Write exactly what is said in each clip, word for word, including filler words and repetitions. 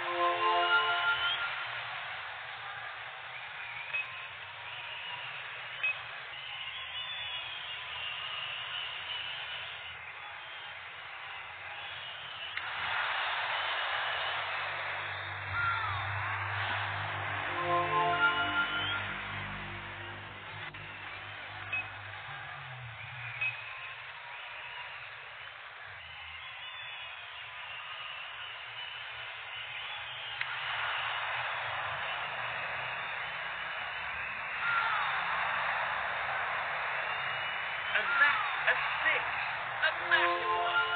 And that's a six. A massive one.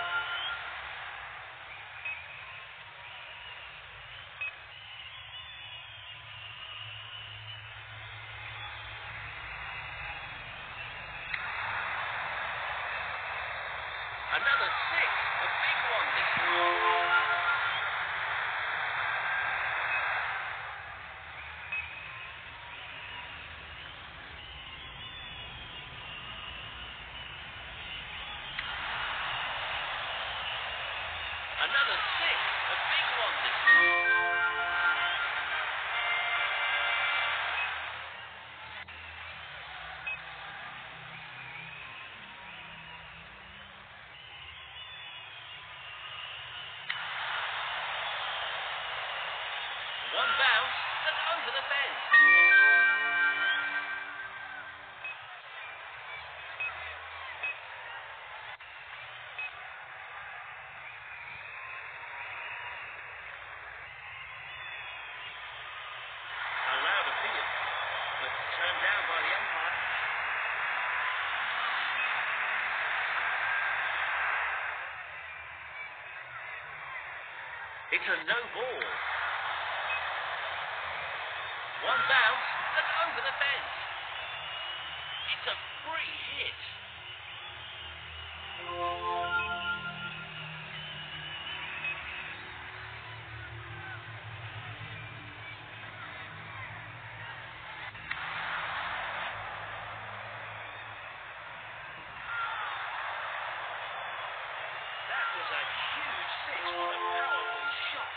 Another six. A big one this time. Another six. A big one this time. One bounce and over the fence. Allowed a field, but turned down by the umpire. It's a no ball. One bounce and over the fence. It's a free hit. That was a huge six. What a powerful shot.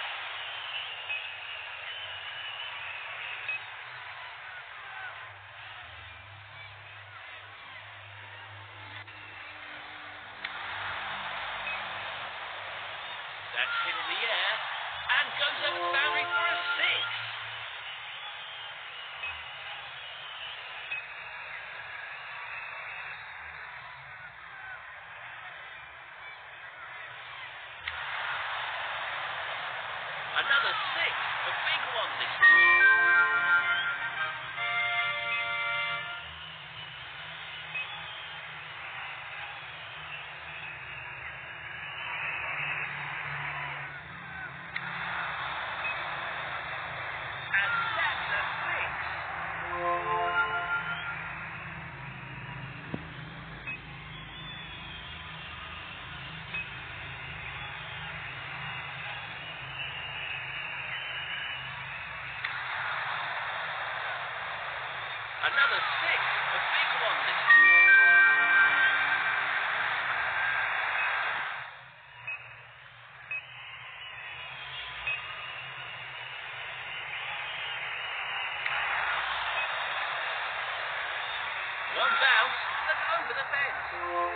That's hit in the air and goes over the boundary for a six. Another six. A big one this time. Another six. A big one this time. One bounce and over the fence.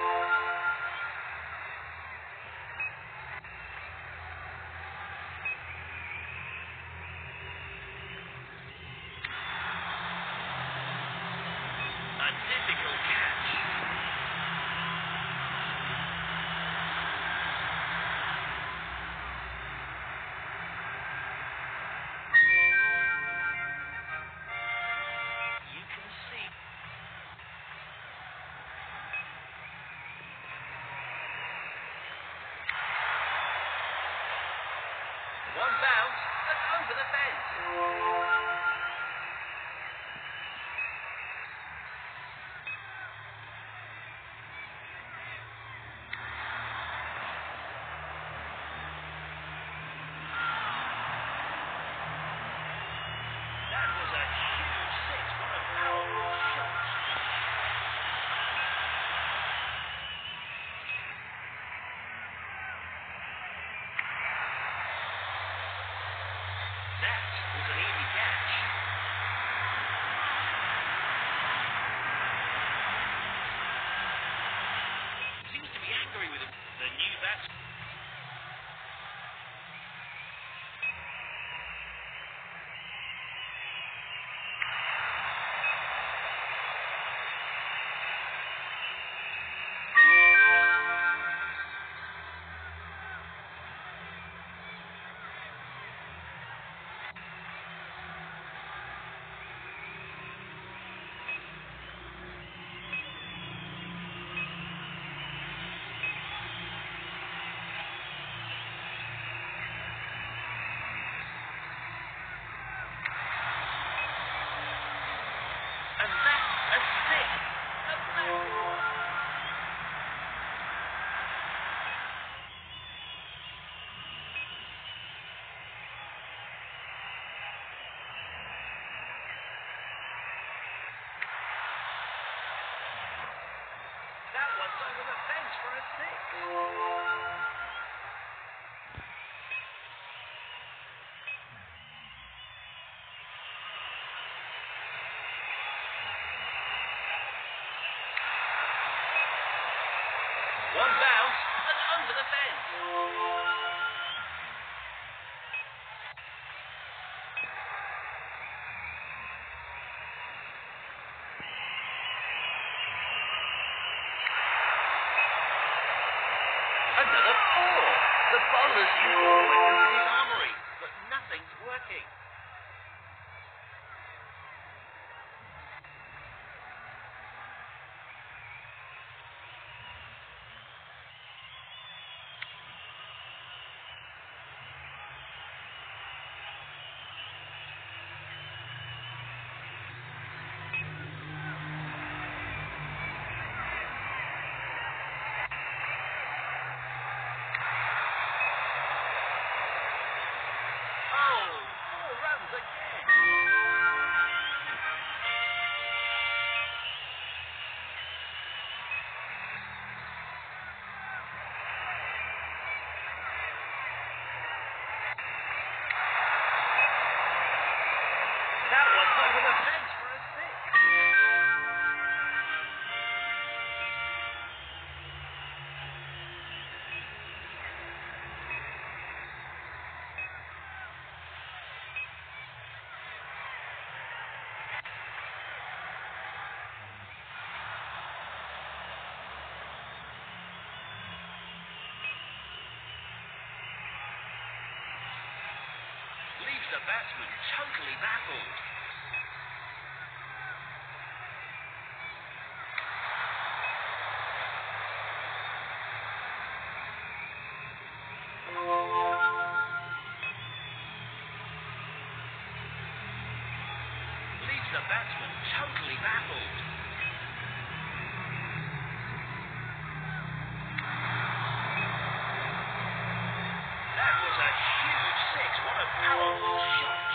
A difficult catch. You can see. One bounce and over the fence. That was a huge six. What a powerful shot. six. One bounce and under the fence. Another four. The bowler's used all the weapons in his armory, but nothing's working. Leaves the batsman totally baffled. Leaves the batsman totally baffled. That was a huge six. What a powerful shot.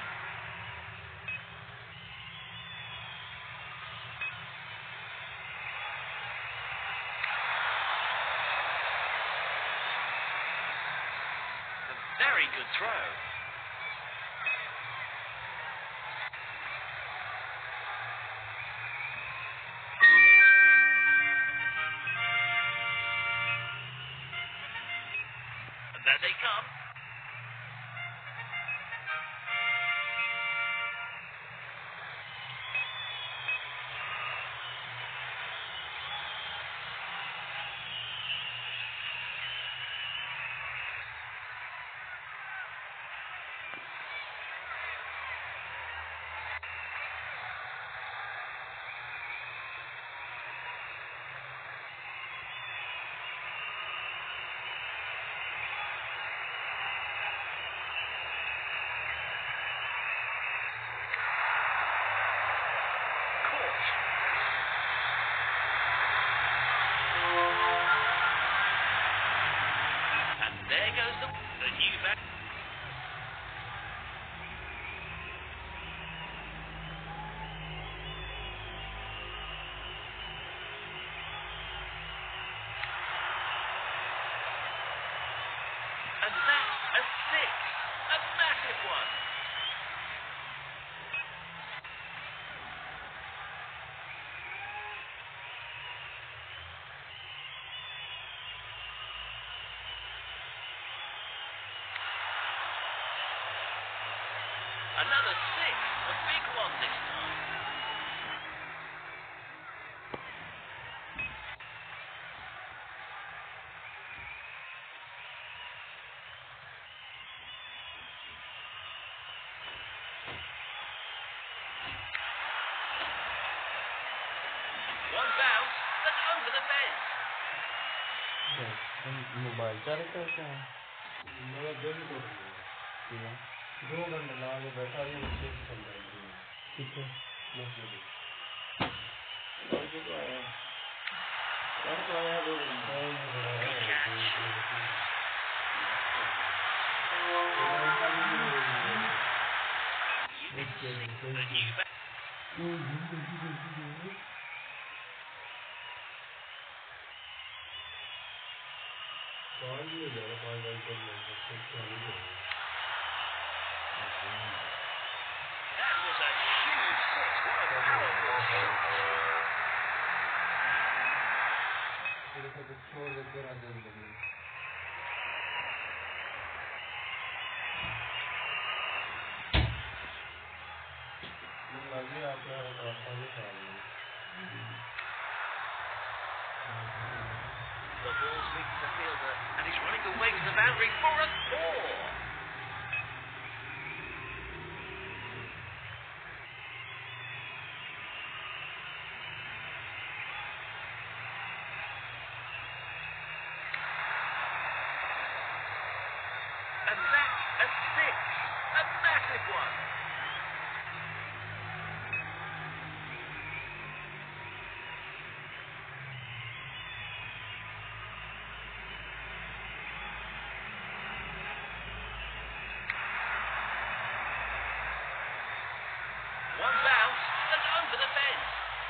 A very good throw. And there they come. There goes the, the new bat. And that's a six. A massive one. Another six, a big one this time. One bounce and over the fence. Mobile चलता है क्या? मेरा दिन को दो घंटे लगा के बैठा रही हूँ चेक कर रही हूँ ठीक है मस्जिद और जो तो आया और तो आया दो पाँच नहीं जाएगा, पाँच बाई कर लेंगे, फिर क्या नहीं जाएगा। That was a huge six. What a powerful shot. फिर ऐसा कुछ छोड़ देते रह जाएंगे। लगे आप यार आसानी से आ गए। The ball's reached the fielder and he's running away to the boundary for a score. And that's a six. A massive one. One bounce and over the fence.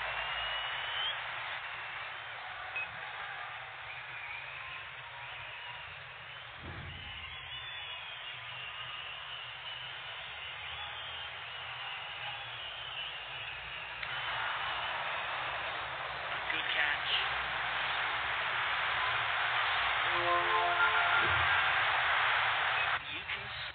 A good catch. You can s-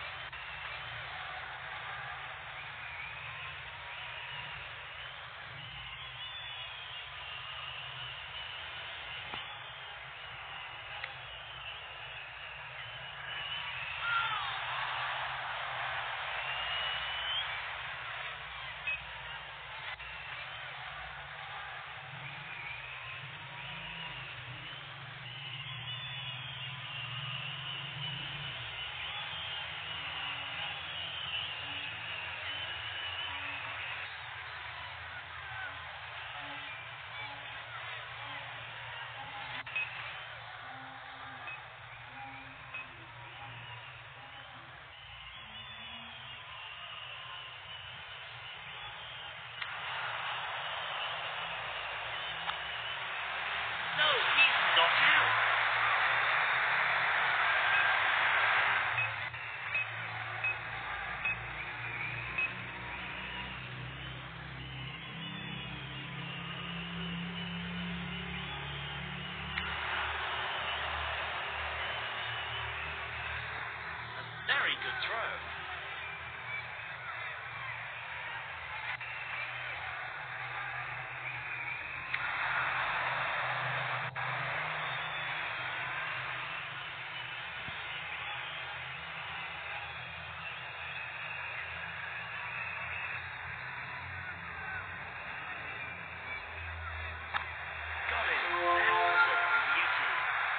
No, he's not out. A very good throw. Got it. That was a beauty.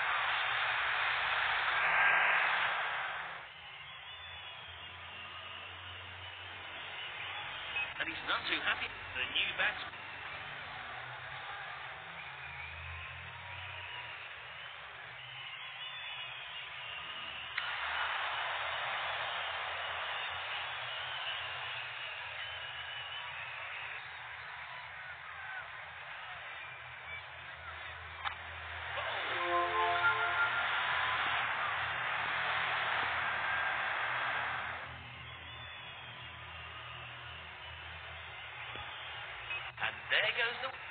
And he's not too happy. The new batsman. And there goes the...